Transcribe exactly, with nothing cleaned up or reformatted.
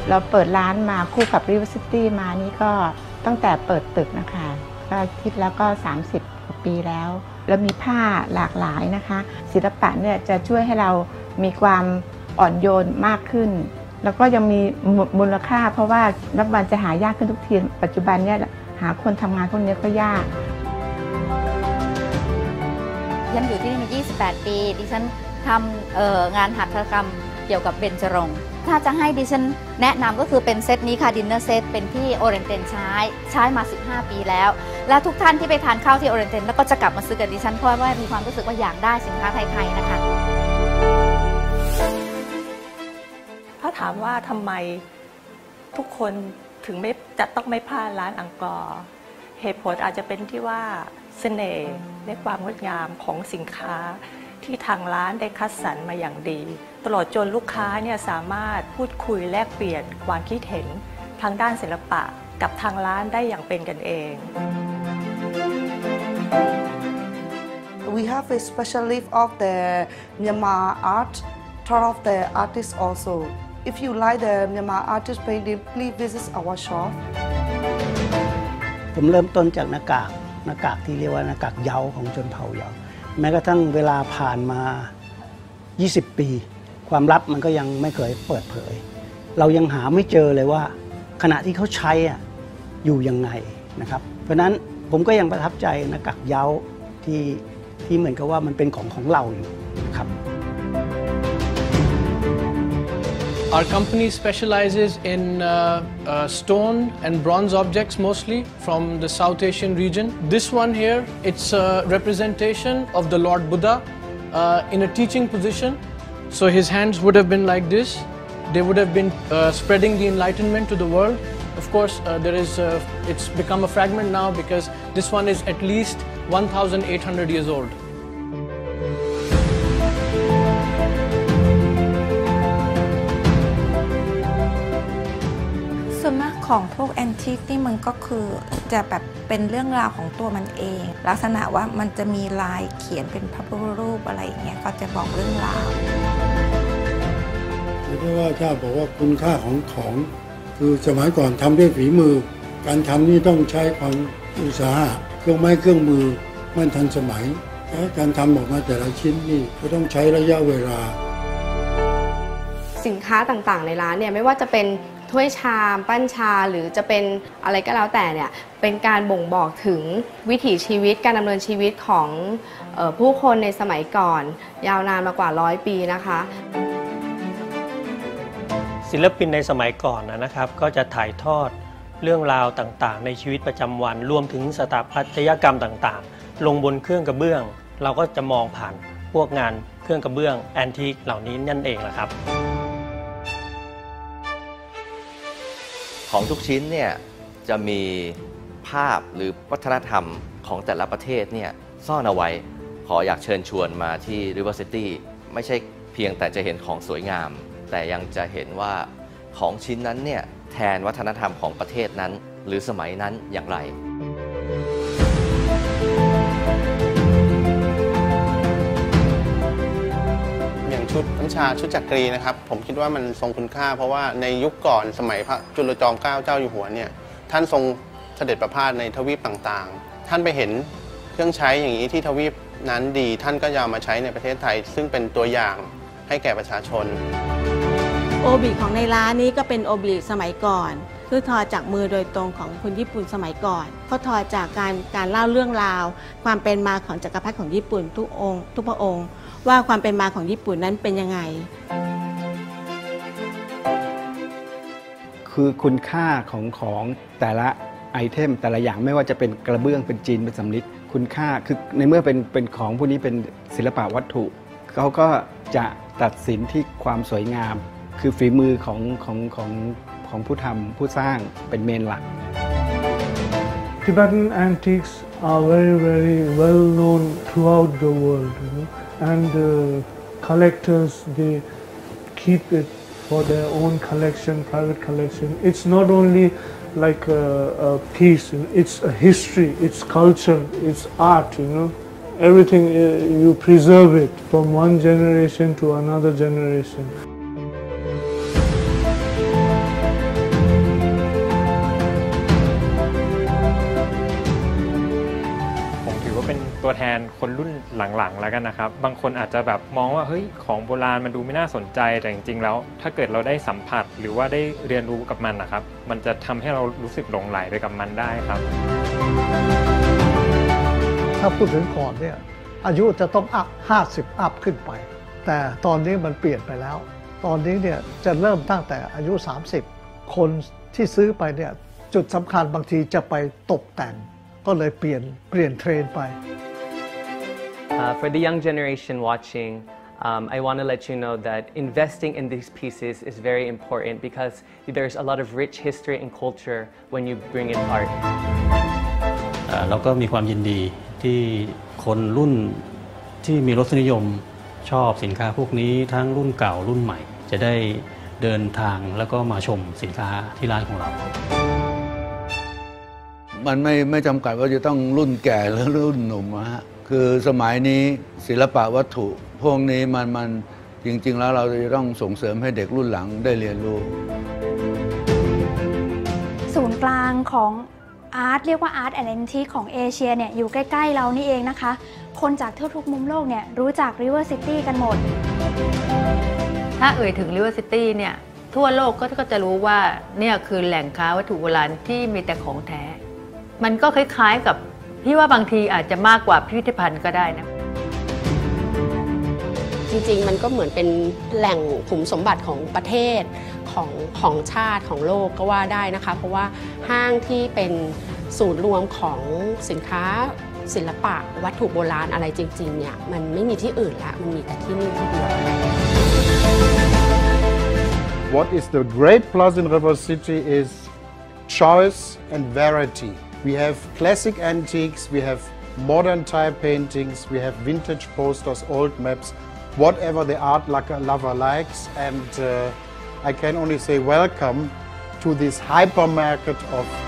เราเปิดร้านมาคู่กับ River City มานี่ก็ตั้งแต่เปิดตึกนะคะก็คิดแล้วก็สามสิบกว่าปีแล้วแล้วมีผ้าหลากหลายนะคะศิลปะเนี่ยจะช่วยให้เรามีความอ่อนโยนมากขึ้นแล้วก็ยังมีมูลค่าเพราะว่านับวันจะหายากขึ้นทุกทีปัจจุบันเนี่ยหาคนทำงานพวกนี้ก็ยากฉันอยู่ที่นี่มายี่สิบแปดปีดิฉันทำงานหัตถกรรมเกี่ยวกับเบญจรงค์ถ้าจะให้ดิฉันแนะนำก็คือเป็นเซตนี้ค่ะดินเนอร์เซตเป็นที่โอเรนเตนใช้ใช้มาสิบห้าปีแล้วและทุกท่านที่ไปทานข้าวที่โอเรนเตนแล้วก็จะกลับมาซื้อกับดิฉันเพราะว่ามีความรู้สึกว่าอยากได้สินค้าไทยๆนะคะถ้าถามว่าทำไมทุกคนถึงไม่จะต้องไม่พลาดร้านอังกอร์เหตุผลอาจจะเป็นที่ว่าเสน่ห์และความงดงามของสินค้าที่ทางร้านได้คัดสรรมาอย่างดีตลอดจนลูกค้าเนี่ยสามารถพูดคุยแลกเปลี่ยนความคิดเห็นทางด้านศิลปะกับทางร้านได้อย่างเป็นกันเอง We have a special lift of the Myanmar art, thought of the artists also. If you like the Myanmar artist painting, please visit our shop. ผมเริ่มต้นจากหน้ากากหน้ากากที่เรียกว่าหน้ากากเยาของชนเผ่าเยาแม้กระทั่งเวลาผ่านมายี่สิบปีความลับมันก็ยังไม่เคยเปิดเผยเรายังหาไม่เจอเลยว่าขณะที่เขาใช้อ่ะอยู่ยังไงนะครับเพราะนั้นผมก็ยังประทับใจหน้ากากเยาที่ที่เหมือนกับว่ามันเป็นของของเราอยู่ครับ Our company specializes in uh, uh, stone and bronze objects mostly from the South Asian region. This one here, it's a representation of the Lord Buddha uh, in a teaching position. So his hands would have been like this. They would have been uh, spreading the enlightenment to the world. Of course, uh, there is uh, it's become a fragment now because this one is at least one thousand eight hundred years old. ส่วนมากของพวกแอนทิคนี่มันก็คือจะแบบเป็นเรื่องราวของตัวมันเองลักษณะว่ามันจะมีลายเขียนเป็นพระพุทธรูปอะไรอย่างเงี้ยก็จะบอกเรื่องราวไม่ใช่ว่าถ้าบอกว่าคุณค่าของของคือสมัยก่อนทำด้วยฝีมือการทำนี่ต้องใช้ความอุตสาหะเครื่องไม้เครื่องมือมันทันสมัยและการทำออกมาแต่ละชิ้นนี่ก็ต้องใช้ระยะเวลาสินค้าต่างๆในร้านเนี่ยไม่ว่าจะเป็นถ้วยชามปั้นชาหรือจะเป็นอะไรก็แล้วแต่เนี่ยเป็นการบ่งบอกถึงวิถีชีวิตการดำเนินชีวิตของเอ่อผู้คนในสมัยก่อนยาวนานมากว่าร้อยปีนะคะศิลปินในสมัยก่อนนะครับก็จะถ่ายทอดเรื่องราวต่างๆในชีวิตประจำวันรวมถึงสถาปัตยกรรมต่างๆลงบนเครื่องกระเบื้องเราก็จะมองผ่านพวกงานเครื่องกระเบื้องแอนทิคเหล่านี้นั่นเองแหละครับของทุกชิ้นเนี่ยจะมีภาพหรือวัฒนธรรมของแต่ละประเทศเนี่ยซ่อนเอาไว้ขออยากเชิญชวนมาที่ River City ไม่ใช่เพียงแต่จะเห็นของสวยงามแต่ยังจะเห็นว่าของชิ้นนั้นเนี่ยแทนวัฒนธรรมของประเทศนั้นหรือสมัยนั้นอย่างไรอย่างชุดน้ำชาชุดจักรีนะครับผมคิดว่ามันทรงคุณค่าเพราะว่าในยุคก่อนสมัยพระจุลจอมเกล้าเจ้าอยู่หัวเนี่ยท่านทรงเสด็จประพาสในทวีปต่างๆท่านไปเห็นเครื่องใช้อย่างนี้ที่ทวีปนั้นดีท่านก็จะเอามาใช้ในประเทศไทยซึ่งเป็นตัวอย่างให้แก่ประชาชนโอบิของในร้านนี้ก็เป็นโอบิสมัยก่อนคือทอจากมือโดยตรงของคนญี่ปุ่นสมัยก่อนเขาทอจากการการเล่าเรื่องราวความเป็นมาของจักรพรรดิของญี่ปุ่นทุกองค์ทุกพระองค์ว่าความเป็นมาของญี่ปุ่นนั้นเป็นยังไงคือคุณค่าของของแต่ละไอเทมแต่ละอย่างไม่ว่าจะเป็นกระเบื้องเป็นจีนเป็นสำริดคุณค่าคือในเมื่อเป็นเป็นของพวกนี้เป็นศิลปะวัตถุเขาก็จะตัดสินที่ความสวยงามคือฝีมือของของของของผู้ทำผู้สร้างเป็นเมนหลัก Tibetan antiques are very very well known throughout the world, you know, and uh, collectors they keep it for their own collection, private collection. It's not only like a, a piece, it's a history, it's culture, it's art, you know. Everything uh, you preserve it from one generation to another generation. ตัวแทนคนรุ่นหลังๆแล้วกันนะครับบางคนอาจจะแบบมองว่าเฮ้ยของโบราณมันดูไม่น่าสนใจแต่จริงๆแล้วถ้าเกิดเราได้สัมผัสหรือว่าได้เรียนรู้กับมันนะครับมันจะทำให้เรารู้สึกหลงไหลไปกับมันได้ครับถ้าพูดถึงก่อนเนี่ยอายุจะต้องอัพห้าสิบอัพขึ้นไปแต่ตอนนี้มันเปลี่ยนไปแล้วตอนนี้เนี่ยจะเริ่มตั้งแต่อายุสามสิบคนที่ซื้อไปเนี่ยจุดสำคัญบางทีจะไปตกแต่งก็เลยเปลี่ยนเปลี่ยนเทรนไป Uh, for the young generation watching, um, I want to let you know that investing in these pieces is very important because there's a lot of rich history and culture when you bring in art. เราก็มีความยินดีที่คนรุ่นที่มีรสนิยมชอบสินค้าพวกนี้ทั้งรุ่นเก่ารุ่นใหม่จะได้เดินทางแล้วก็มาชมสินค้าที่ร้านของเรามันไม่ไม่จำกัดว่าจะต้องรุ่นแก่หรือรุ่นหนุ่มนะฮะคือสมัยนี้ศิลปะวัตถุพวกนี้มันมันจริงๆแล้วเราจะต้องส่งเสริมให้เด็กรุ่นหลังได้เรียนรู้ศูนย์กลางของอาร์ตเรียกว่าอาร์ตแอนด์แอนทิคของเอเชียเนี่ยอยู่ใกล้ๆเรานี่เองนะคะคนจากทั่วทุกมุมโลกเนี่ยรู้จัก River City กันหมดถ้าเอ่ยถึง River City เนี่ยทั่วโลกก็จะรู้ว่าเนี่ยคือแหล่งค้าวัตถุโบราณที่มีแต่ของแท้มันก็คล้ายๆกับพี่ว่าบางทีอาจจะมากกว่าพิพิธภัณฑ์ก็ได้นะจริงๆมันก็เหมือนเป็นแหล่งขุมสมบัติของประเทศของของชาติของโลกก็ว่าได้นะคะเพราะว่าห้างที่เป็นศูนย์รวมของสินค้าศิลปะวัตถุโบราณอะไรจริงๆเนี่ยมันไม่มีที่อื่นละมันมีแต่ที่นี่ที่เดียว What is the great plus in River City is choice and variety. We have classic antiques, we have modern type paintings, we have vintage posters, old maps, whatever the art lover likes, and uh, I can only say welcome to this hypermarket of